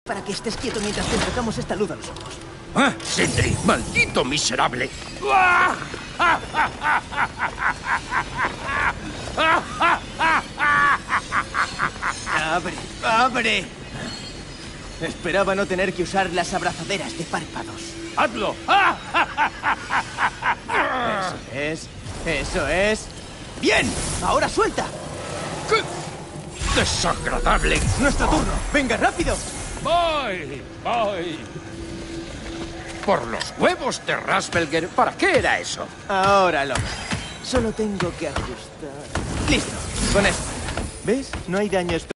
para que estés quieto mientras te enfocamos esta luz a los ojos. ¡Ah, Sindri! ¡Maldito miserable! ¡Abre! ¡Abre! Esperaba no tener que usar las abrazaderas de párpados. ¡Hazlo! Eso es. Eso es. ¡Bien! ¡Ahora suelta! ¡Qué desagradable! ¡Nuestro turno! ¡Venga, rápido! ¡Voy! ¡Voy! Por los huevos de Rasbelger. ¿Para qué era eso? Ahora lo. Solo tengo que ajustar. ¡Listo! Con esto. ¿Ves? No hay daño especial.